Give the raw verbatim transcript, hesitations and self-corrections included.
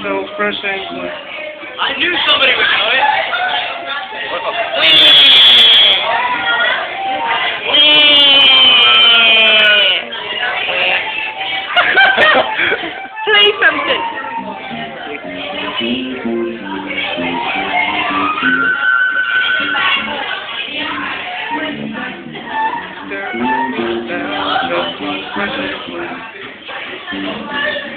so fresh and clean. I knew somebody would know it. Play something. Fresh and clean.